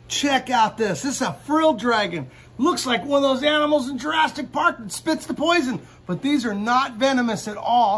Check out this. This is a frilled dragon. Looks like one of those animals in Jurassic Park that spits the poison, but these are not venomous at all.